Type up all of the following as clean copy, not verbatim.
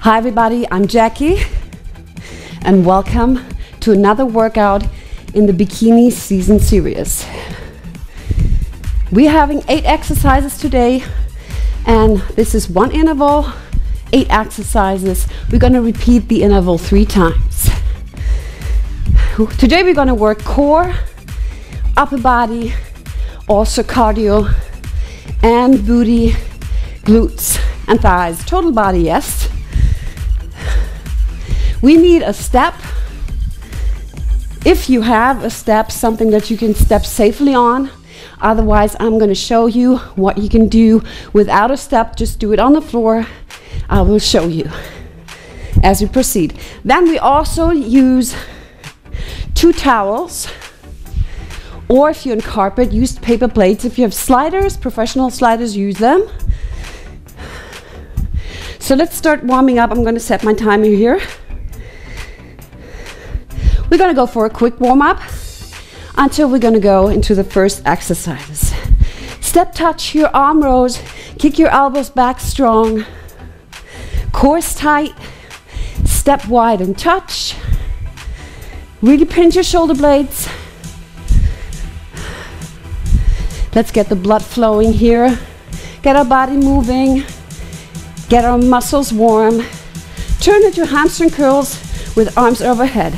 Hi everybody, I'm Jackie and welcome to another workout in the Bikini Season Series. We're having 8 exercises today and this is one interval, 8 exercises. We're going to repeat the interval 3 times. Today we're going to work core, upper body, also cardio and booty, glutes and thighs. Total body, yes. We need a step. If you have a step, something that you can step safely on. Otherwise, I'm going to show you what you can do without a step. Just do it on the floor. I will show you as we proceed. Then we also use 2 towels, or if you're on carpet, use paper plates. If you have sliders, professional sliders, use them. So let's start warming up. I'm going to set my timer here. We're going to go for a quick warm-up until we're going to go into the first exercises. Step touch your arm rows, kick your elbows back strong, core is tight, step wide and touch. Really pinch your shoulder blades. Let's get the blood flowing here. Get our body moving, get our muscles warm. Turn into hamstring curls with arms overhead.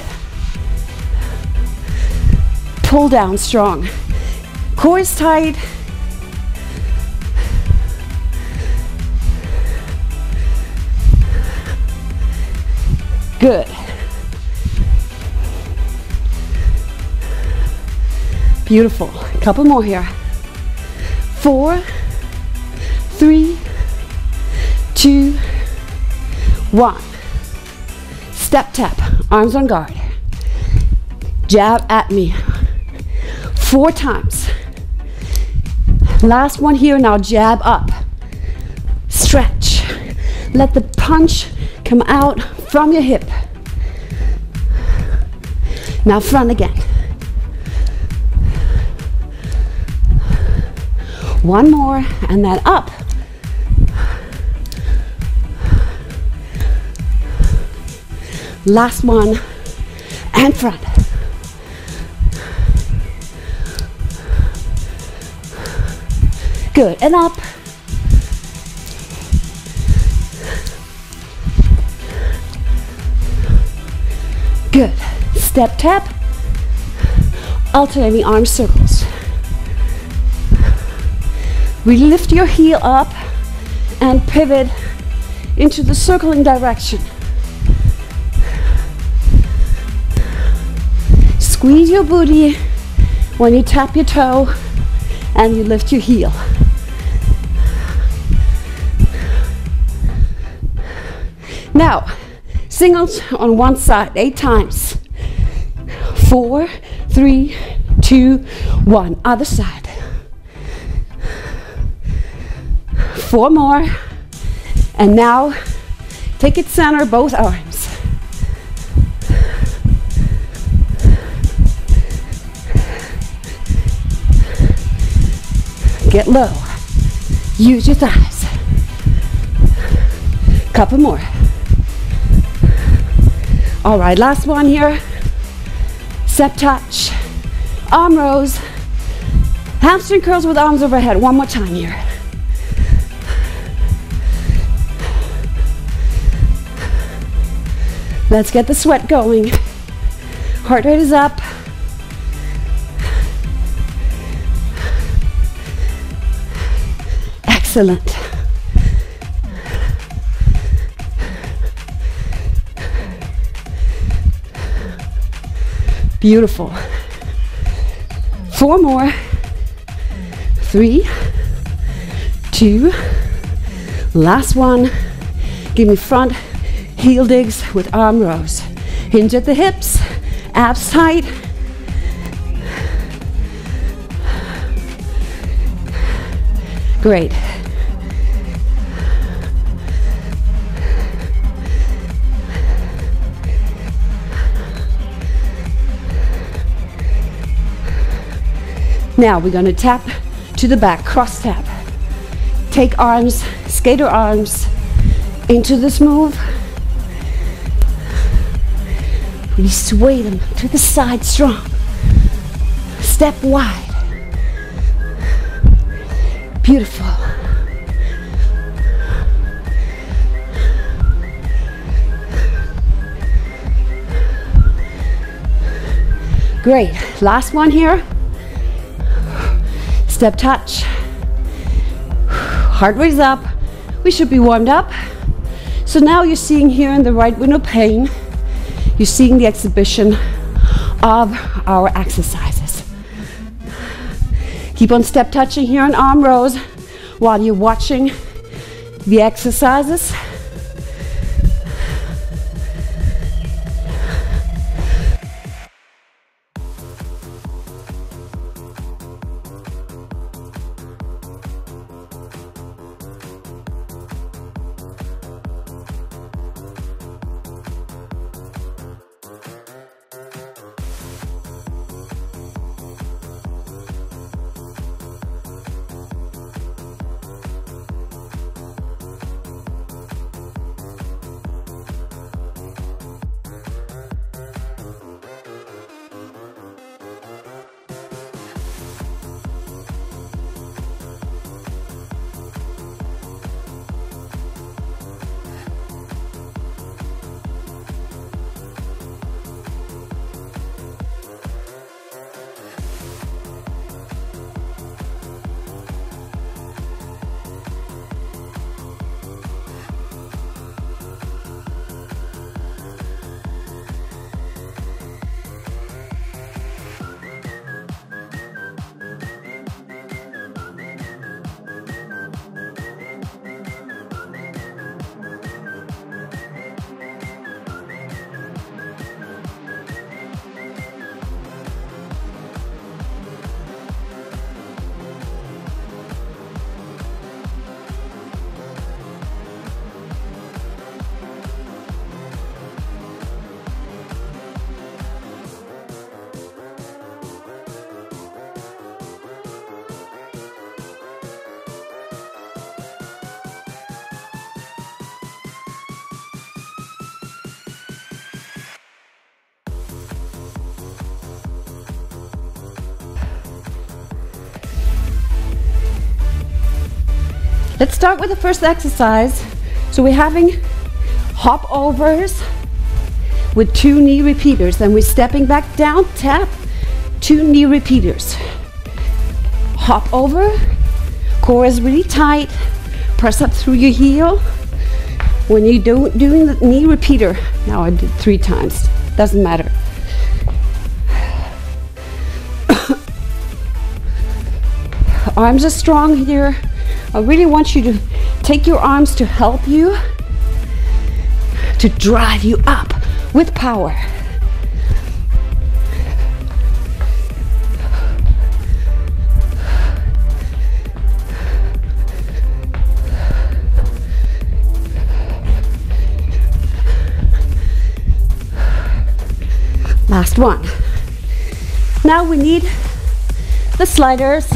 Pull down strong. Core is tight. Good. Beautiful. A couple more here. 4, 3, 2, 1. Step tap. Arms on guard. Jab at me. 4 times. Last one here. Now jab up. Stretch. Let the punch come out from your hip. Now front again. 1 more and then up. Last one and front. Good, and up. Good. Step tap. Alternating arm circles. Really lift your heel up and pivot into the circling direction. Squeeze your booty when you tap your toe and you lift your heel. Now, singles on one side, 8 times. 4, 3, 2, 1. Other side. 4 more. And now, take it center, both arms. Get low. Use your thighs. Couple more. All right, last one here. Step touch. Arm rows. Hamstring curls with arms overhead. One more time here. Let's get the sweat going. Heart rate is up. Excellent. Beautiful. 4 more. 3, 2, last one. Give me front heel digs with arm rows. Hinge at the hips, abs tight. Great. Now we're going to tap to the back, cross tap. Take arms, skater arms into this move. Really sway them to the side strong. Step wide. Beautiful. Great. Last one here. Step touch. Heart rate's up. We should be warmed up. So now you're seeing here in the right window pane, you're seeing the exhibition of our exercises. Keep on step touching here in arm rows while you're watching the exercises. Let's start with the first exercise. So we're having hop overs with 2 knee repeaters. Then we're stepping back down, tap, 2 knee repeaters. Hop over, core is really tight, press up through your heel. When you're doing the knee repeater, now I did 3 times, doesn't matter. Arms are strong here. I really want you to take your arms to help you, to drive you up with power. Last one. Now we need the sliders.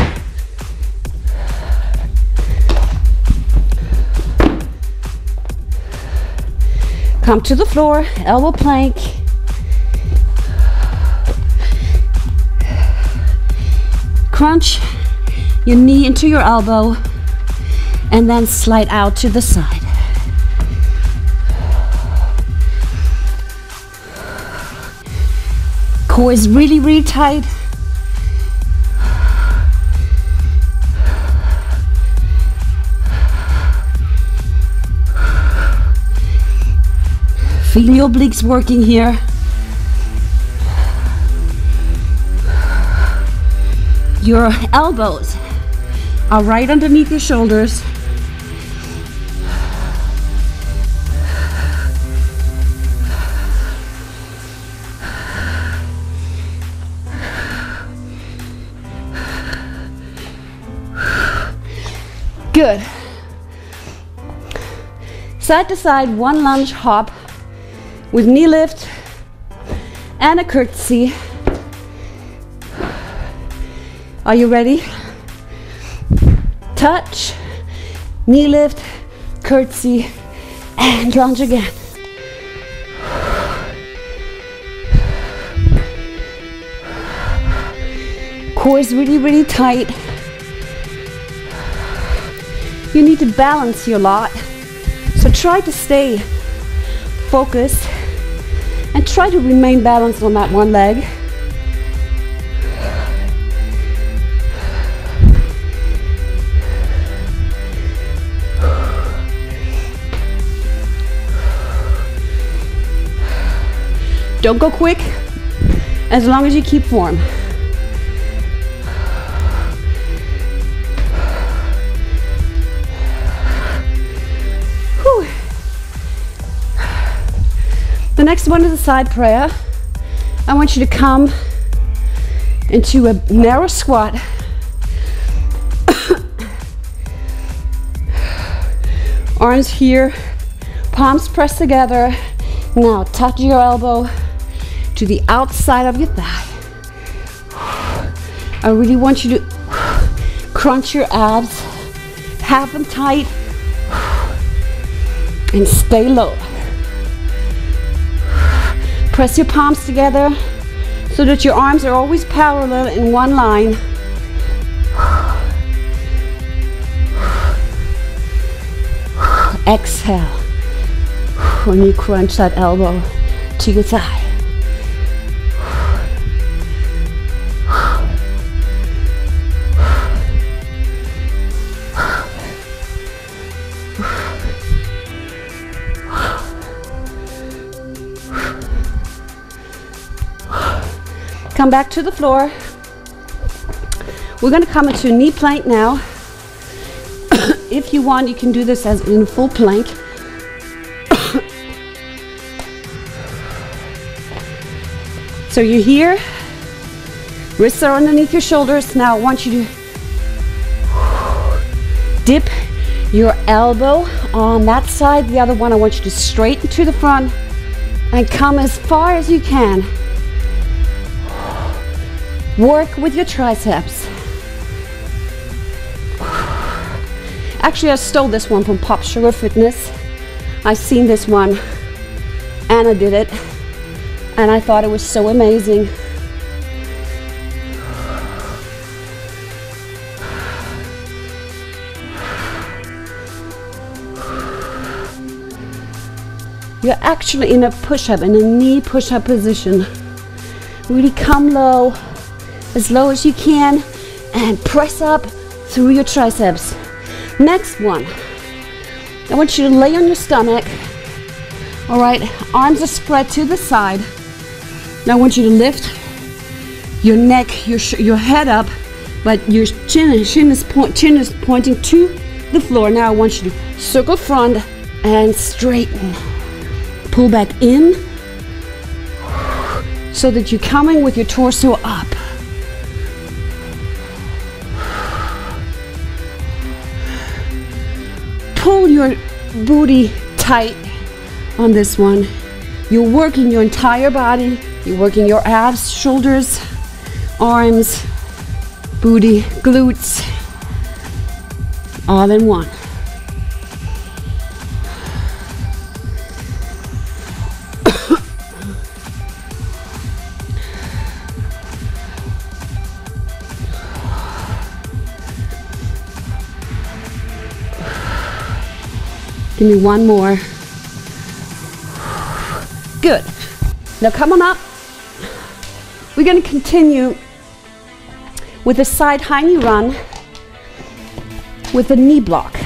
Come to the floor, elbow plank. Crunch your knee into your elbow and then slide out to the side. Core is really, really tight. Feel your obliques working here. Your elbows are right underneath your shoulders. Good. Side to side, 1 lunge hop with knee lift and a curtsy. Are you ready? Touch, knee lift, curtsy, and lunge again. Core is really, really tight. You need to balance your lot. So try to stay focused and try to remain balanced on that one leg. Don't go quick, as long as you keep form. Whew. The next one is a side prayer. I want you to come into a narrow squat. Arms here, palms pressed together. Now touch your elbow to the outside of your thigh. I really want you to crunch your abs, have them tight, and stay low. Press your palms together so that your arms are always parallel in one line. Exhale when you crunch that elbow to your thigh. Come back to the floor. We're going to come into a knee plank now. If you want, you can do this as in a full plank. So you're here, wrists are underneath your shoulders. Now I want you to dip your elbow on that side. The other one, I want you to straighten to the front and come as far as you can. Work with your triceps. Actually, I stole this one from Pop Sugar Fitness. I seen this one, Anna did it, and I thought it was so amazing. You're actually in a push-up, in a knee push-up position. Really come low as you can, and press up through your triceps. Next one, I want you to lay on your stomach. All right, arms are spread to the side. Now I want you to lift your neck, your head up, but your chin is pointing to the floor. Now I want you to circle front and straighten. Pull back in so that you're coming with your torso up. Pull your booty tight on this one. You're working your entire body. You're working your abs, shoulders, arms, booty, glutes, all in one. Give me one more. Good. Now come on up. We're going to continue with a side high knee run with a knee block.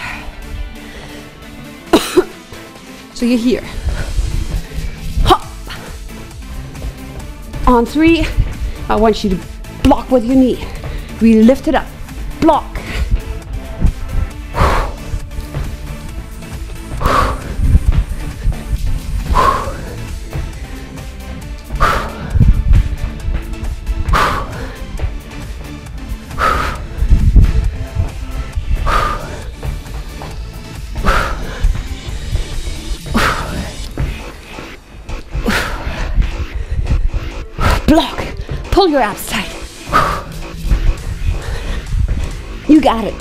So you're here. Hop. On 3, I want you to block with your knee. Really lift it up. Block. Block. Pull your abs tight. You got it.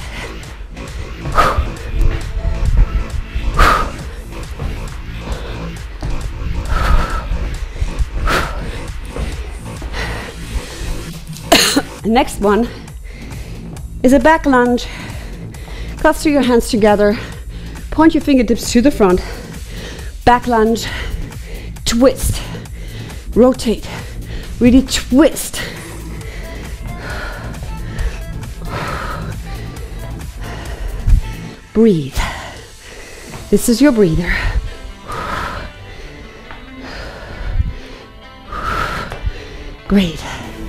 Next one is a back lunge. Cluster your hands together. Point your fingertips to the front. Back lunge. Twist. Rotate. Really twist. Breathe. This is your breather. Great.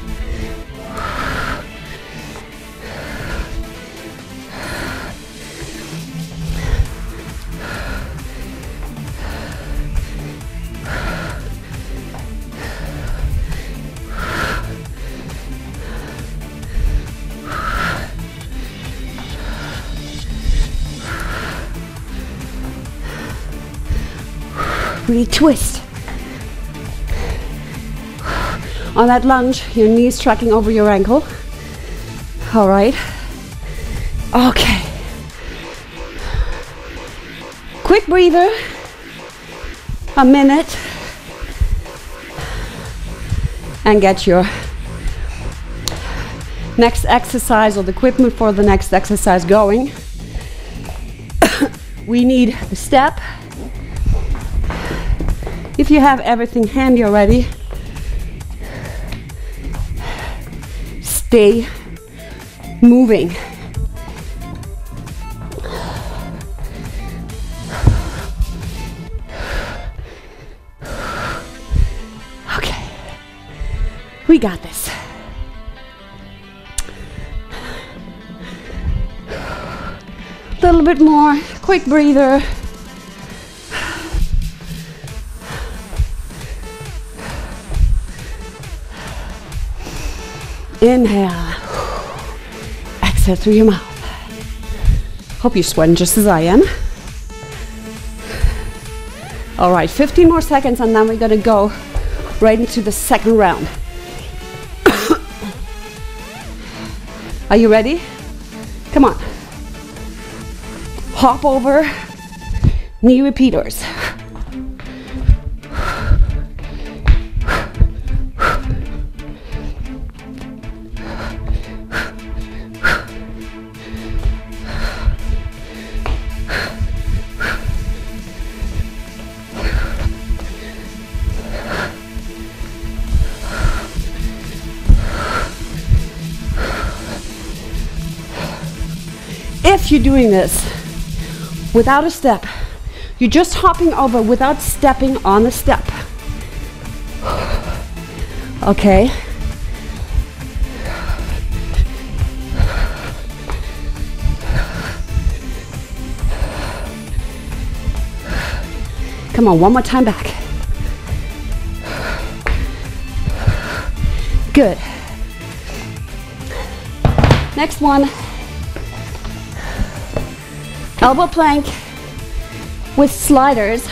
Really twist. On that lunge, your knees tracking over your ankle. All right. Okay. Quick breather. A minute. And get your next exercise or the equipment for the next exercise going. We need the step. If you have everything handy already, stay moving. Okay, we got this. A little bit more, quick breather. Inhale, exhale through your mouth. Hope you're sweating just as I am. All right, 15 more seconds and then we're gonna go right into the second round. Are you ready? Come on. Hop over, knee repeaters. If you're doing this without a step, you're just hopping over without stepping on the step. Okay. Come on, one more time back. Good. Next one. Elbow plank with sliders.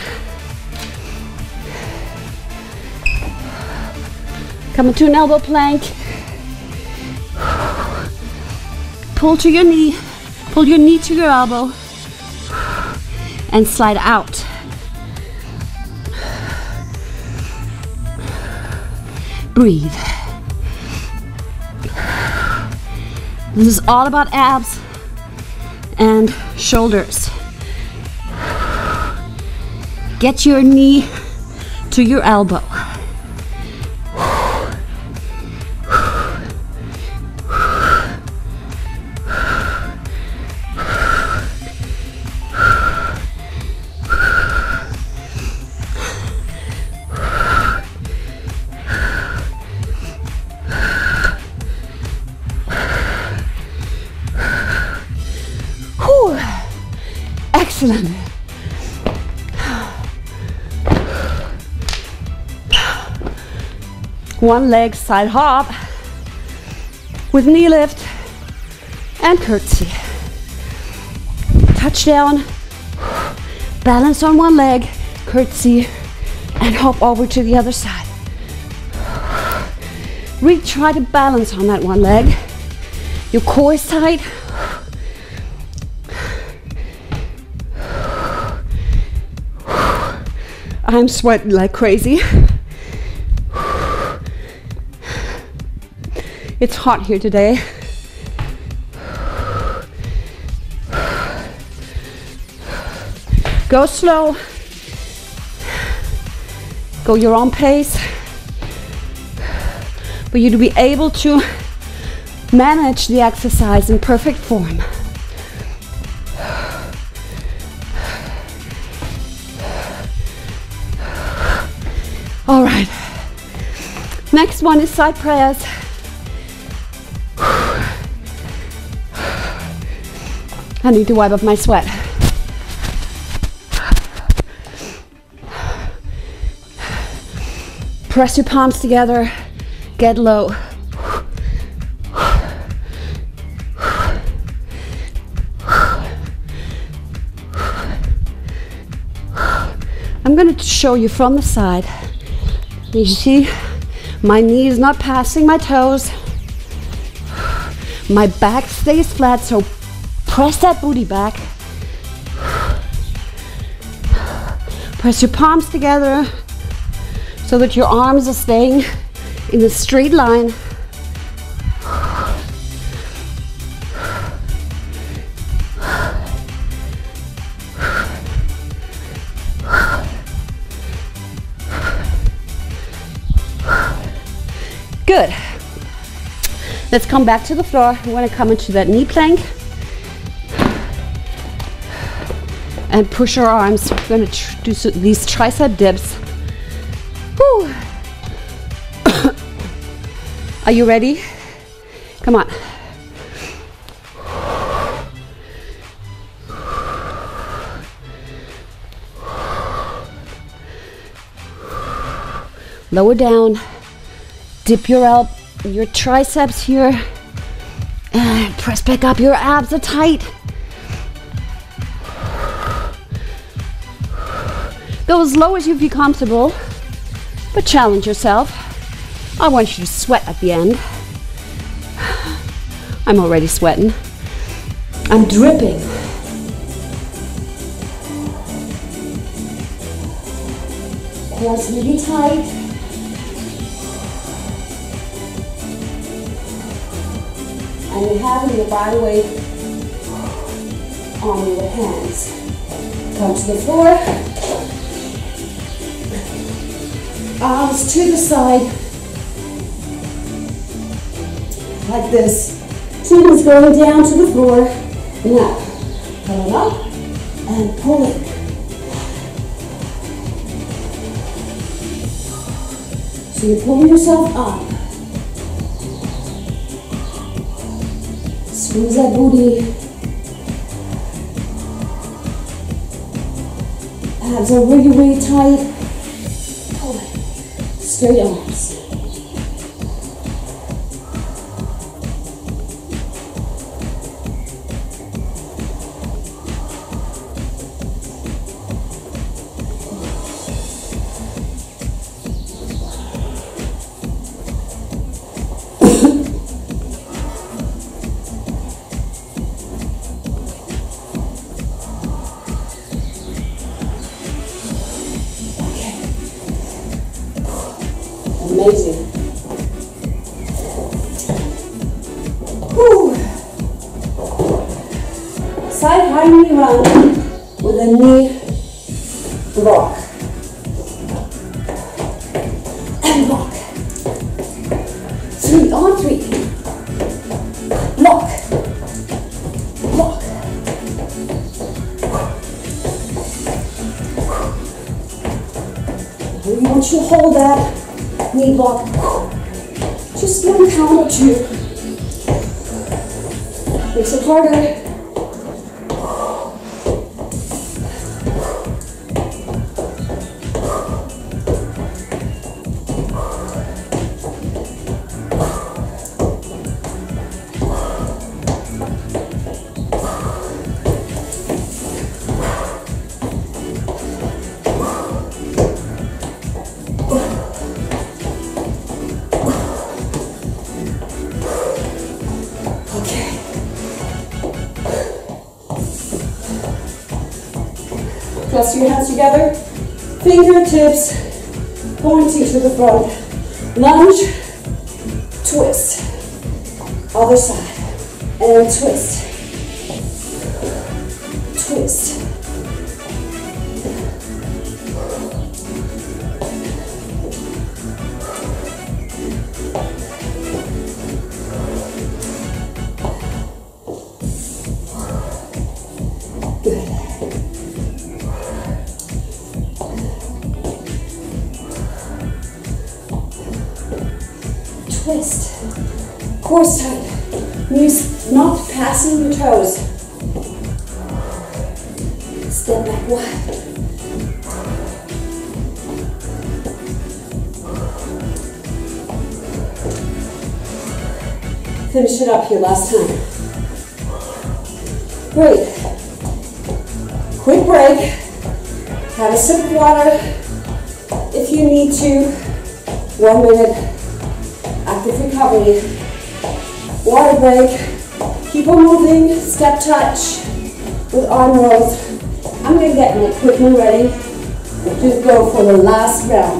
Come into an elbow plank. Pull to your knee. Pull your knee to your elbow. And slide out. Breathe. This is all about abs and shoulders. Get your knee to your elbow. Excellent. One leg side hop with knee lift and curtsy. Touchdown, balance on one leg, curtsy, and hop over to the other side. Really try to balance on that one leg. Your core is tight. I'm sweating like crazy. It's hot here today. Go slow. Go your own pace. For you to be able to manage the exercise in perfect form. All right. Next one is side press. I need to wipe up my sweat. Press your palms together. Get low. I'm going to show you from the side. You see, my knee is not passing my toes. My back stays flat, so press that booty back. Press your palms together so that your arms are staying in a straight line. Good. Let's come back to the floor. We want to come into that knee plank and push our arms. We're going to do these tricep dips. Whew. Are you ready? Come on. Lower down. Dip your triceps here. And press back up. Your abs are tight. Go as low as you feel comfortable, but challenge yourself. I want you to sweat at the end. I'm already sweating. I'm dripping. Quads really tight. And you're having your body weight on your hands. Come to the floor. Arms to the side. Like this. Chin is going down to the floor. Now, pull it up and pull it. So you're pulling yourself up. Squeeze that booty. Abs are really, really tight. Pull it. Straight arms. Amazing. Whew. Side high knee run with a knee block. And block. 3 on 3. Block. Block. We want you to hold that knee block. Just 1 count or 2. Makes it harder. Press your hands together, fingertips pointing to the front. Lunge, twist. Other side. And twist. Twist. Good. Twist. Core tight. Knees not passing your toes. Step back wide. Finish it up here last time. Great. Quick break. Have a sip of water if you need to. 1 minute. Active recovery. Water break. Keep on moving. Step touch with arm rolls. I'm going to get my equipment ready to go for the last round.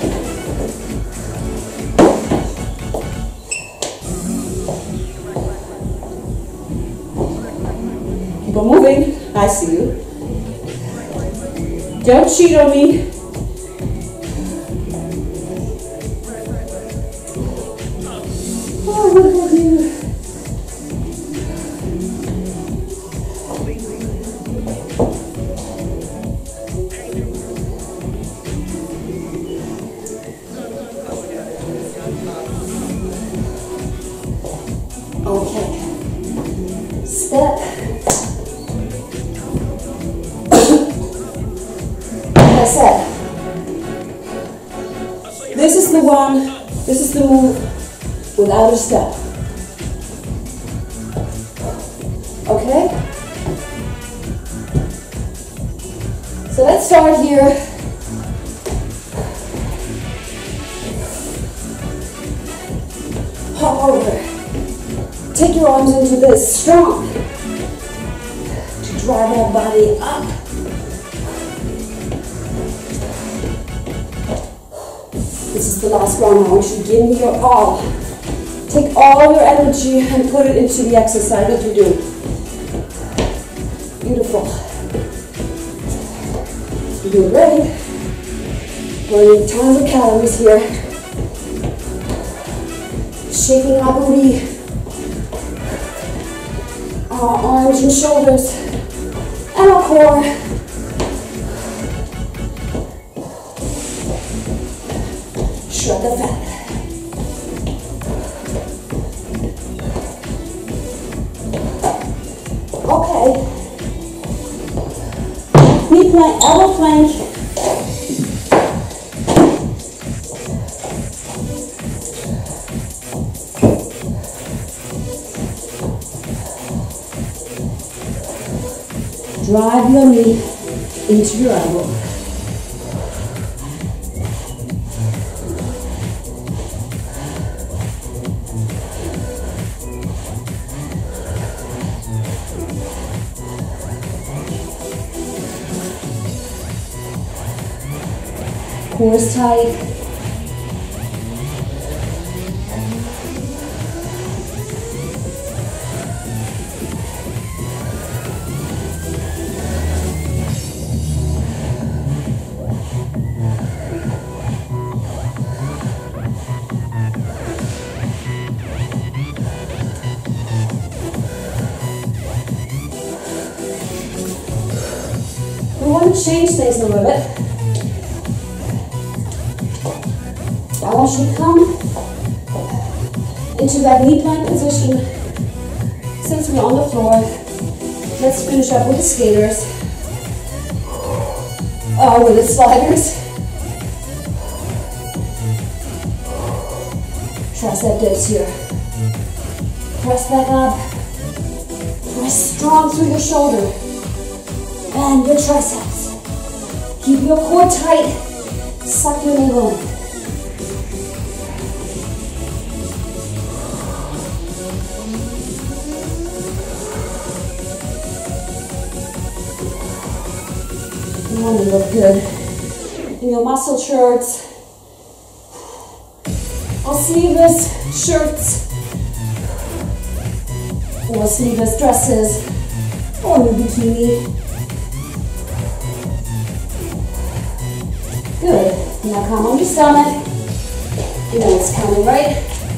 Keep on moving. I see you. Don't cheat on me. Oh, what about you? Okay. Step. Like I said, this is the one, this is the move without a step. Okay? So let's start here. Hop over. Take your arms into this, strong. To drive that body up. This is the last round. I want you to give me your all. Take all your energy and put it into the exercise that you do. Beautiful. You're doing great. Burning tons of calories here. Shaking our booty. Our arms and shoulders. And our core. Shred the fat. Okay. Knee plank, elbow plank. Drive your knee into your elbow. Core is tight. We want to change things a little bit. I want you to come into that knee plank position. Since we're on the floor, let's finish up with the skaters. With the sliders. Tricep dips here. Press back up. Press strong through your shoulder. And your triceps. Keep your core tight. Suck your navel in. You look good in your muscle shirts or sleeveless shirts. or sleeveless dresses, or new bikini. Good. Now come on your stomach. You know it's coming, right?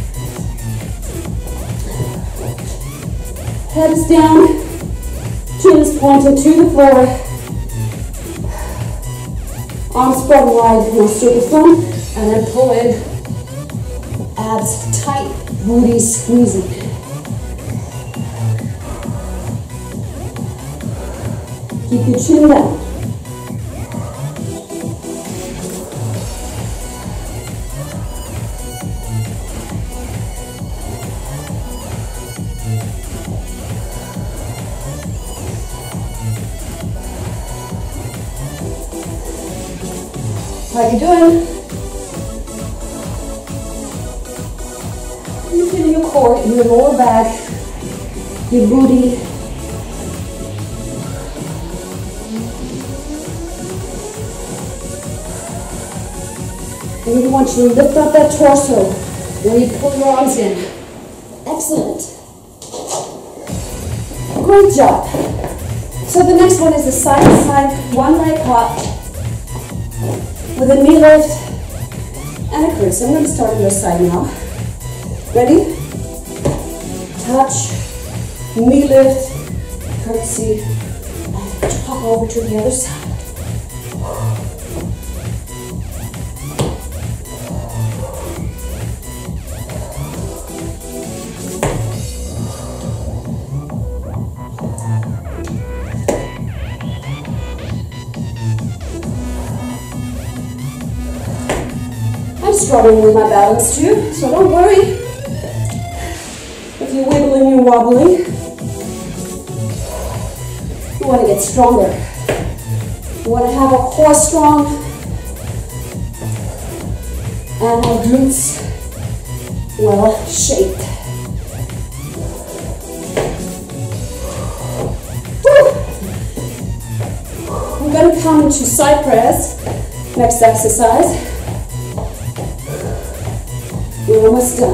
Head is down, chin is pointed to the floor. Arms spread wide, now straight the front, and then pull in. Abs tight, booty squeezing. Keep your chin down. How you doing? You feel your core, your lower back, your booty. And we want you to lift up that torso when you pull your arms in. Excellent. Great job. So the next one is a side-to-side, one leg hop with a knee lift and a curtsy. I'm going to start on your side now. Ready? Touch, knee lift, curtsy, and hop over to the other side. I'm struggling with my balance too, so don't worry if you're wiggling and wobbling. You want to get stronger. You want to have our core strong and our glutes well shaped. Woo. We're going to come into side press, next exercise. We're almost done.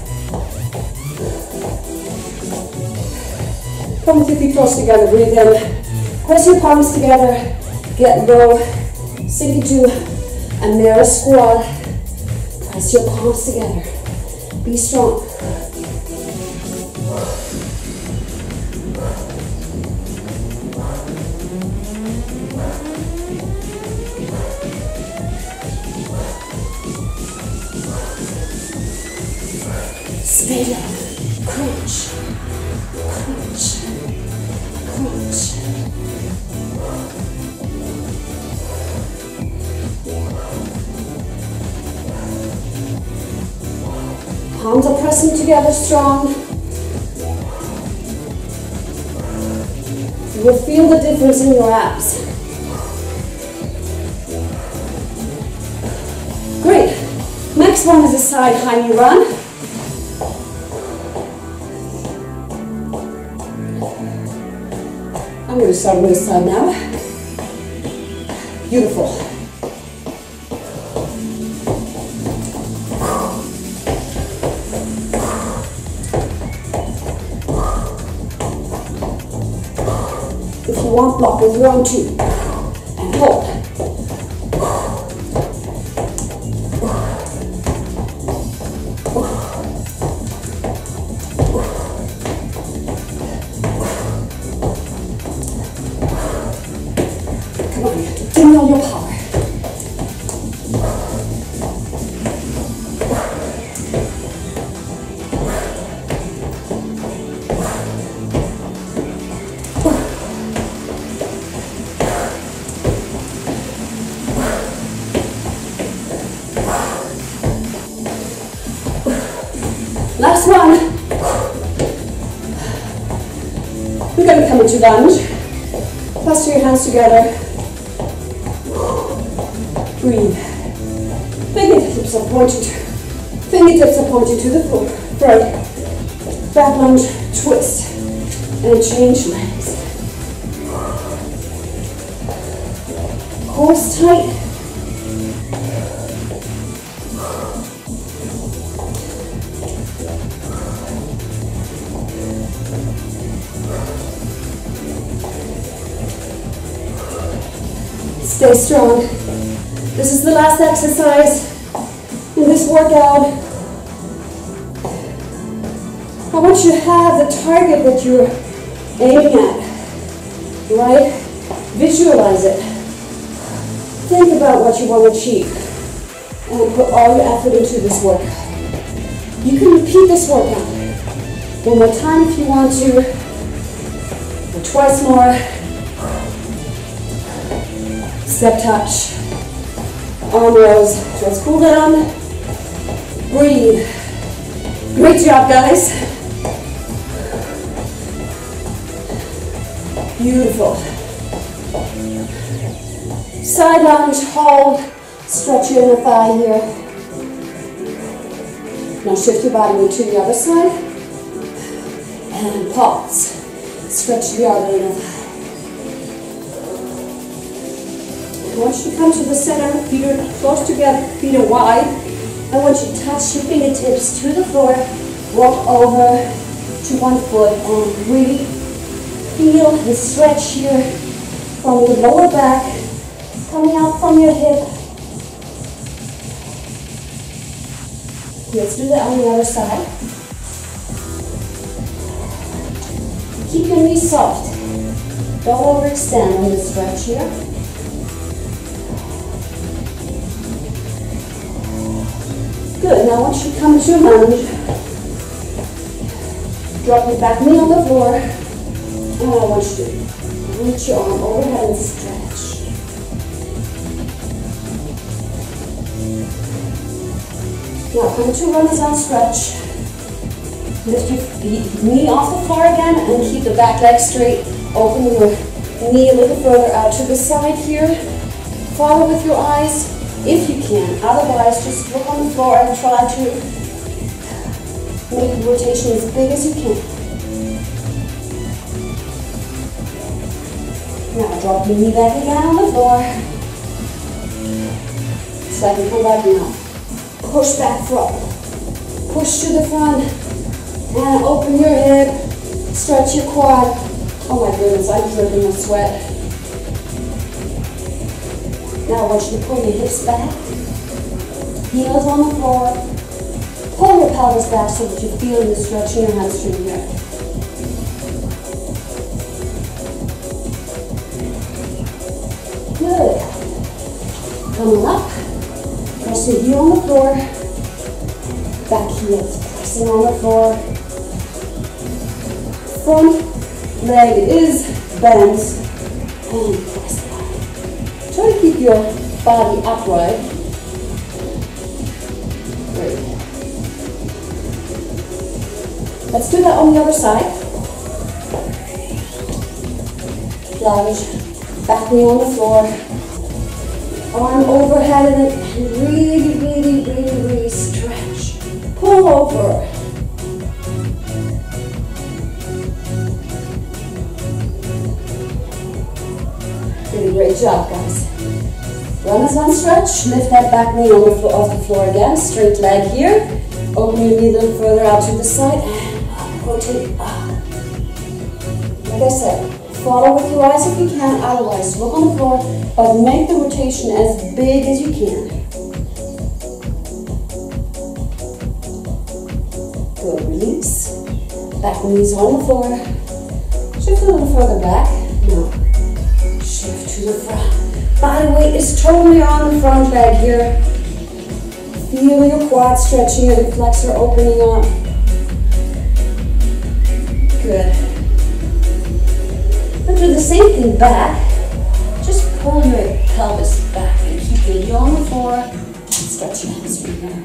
Come with your feet close together, breathe in. Press your palms together, get low, sink into a mirror squat. Press your palms together. Be strong. Stay down. Crunch. Crunch. Crunch. Palms are pressing together strong. You will feel the difference in your abs. Great. Next one is a side high knee run. I'm going to start on this side now. Beautiful. If you want, block with your own too. And hold. Give me all your power. Last one. We're going to come into lunge. Cluster your hands together. Breathe. Fingertips are pointing to the floor. Right. Back lunge, twist, and change legs. Core's tight. Stay strong. This is the last exercise in this workout. I want you to have the target that you're aiming at, right? Visualize it. Think about what you want to achieve and put all your effort into this workout. You can repeat this workout one more time if you want to, or twice more. Step touch, arm rows. So let's cool down, breathe. Great job, guys. Beautiful. Side lunge, hold, stretch your inner thigh here. Now shift your body weight to the other side. And pause. Stretch the other inner thigh. I want you to come to the center, feet are close together, feet are wide. I want you to touch your fingertips to the floor, walk over to one foot, and really feel the stretch here from the lower back, coming out from your hip. Let's do that on the other side. Keep your knees soft. Don't overextend on this stretch here. Good, now I want you to come to a lunge. Drop your back knee on the floor. And I want you to reach your arm overhead and stretch. Now come to a Renaissance stretch. Lift your knee off the floor again and keep the back leg straight. Open your knee a little further out to the side here. Follow with your eyes if you can. Otherwise, just look on the floor and try to make the rotation as big as you can. Now drop your knee back again on the floor. Slightly come back now. Push back front. Push to the front. And open your hip. Stretch your quad. Oh my goodness, I'm dripping with sweat. Now I want you to pull your hips back. Heels on the floor. Pull your pelvis back so that you feel the stretch in your hamstring here. Good. Coming up. Press your heel on the floor. Back heels pressing on the floor. Front leg is bent. And press back. Try to keep your body upright. Great. Let's do that on the other side. Lunge, back knee on the floor, arm overhead and really stretch. Pull over. Really great job, guys. Renaissance stretch. Lift that back knee on the floor, off the floor again. Straight leg here. Open your knee a little further out to the side and up, rotate up. Like I said, follow with your eyes if you can. Otherwise, look on the floor, but make the rotation as big as you can. Good, release. Back knees on the floor. Shift a little further back. Now, shift to the front. Body weight is totally on the front leg here. Feel your quad stretching, your flexor opening up. Good. And do the same thing back. Just pull your pelvis back and keep your heel on the floor. And stretch your hamstring here.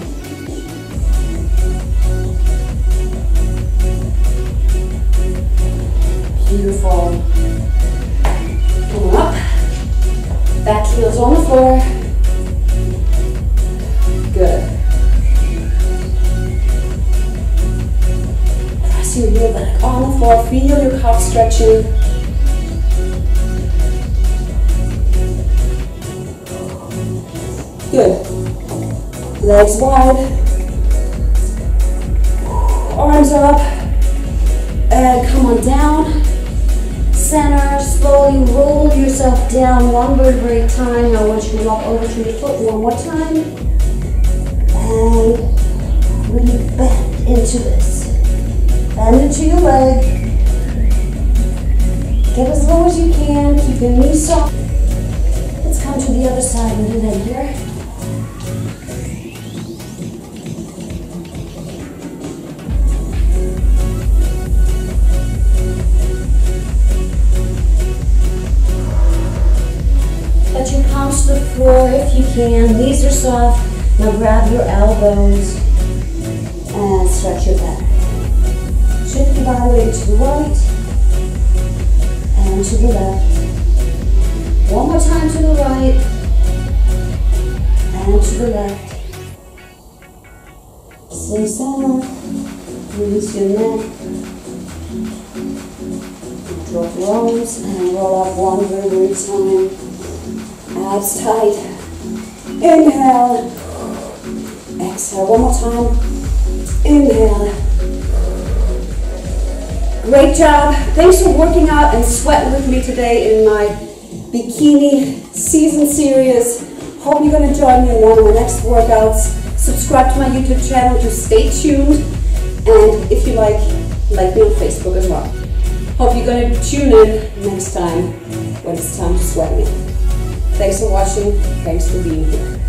Beautiful. Coming up. Back heels on the floor. Good. Press your heel back on the floor. Feel your calf stretching. Good. Legs wide. Arms up. And come on down. center, slowly roll yourself down, one vertebrae at a time. I want you to walk over to your foot one more time. And really bend into this. Bend into your leg. Get as low as you can, keep your knees soft. Let's come to the other side and do that here. Let your palms to the floor if you can. Knees are soft. Now grab your elbows and stretch your back. Shift your body weight to the right and to the left. One more time to the right and to the left. Stay center. Release your neck. Drop your arms and roll up one vertebrae at a time. Abs tight. Inhale. Exhale. One more time. Inhale. Great job. Thanks for working out and sweating with me today in my Bikini Season Series. Hope you're going to join me in one of my next workouts. Subscribe to my YouTube channel to stay tuned. And if you like me on Facebook as well. Hope you're going to tune in next time when it's time to sweat me. Thanks for watching. Thanks for being here.